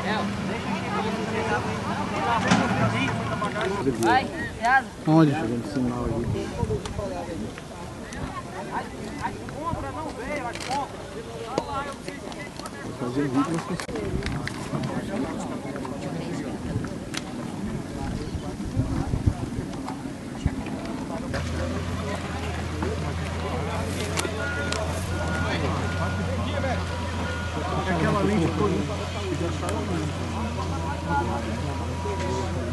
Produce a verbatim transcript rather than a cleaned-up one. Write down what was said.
Vai, onde? Fazendo sinal ali. Compra não veio, as compras. Vou fazer vídeo, mas consigo. Aquela lente toda.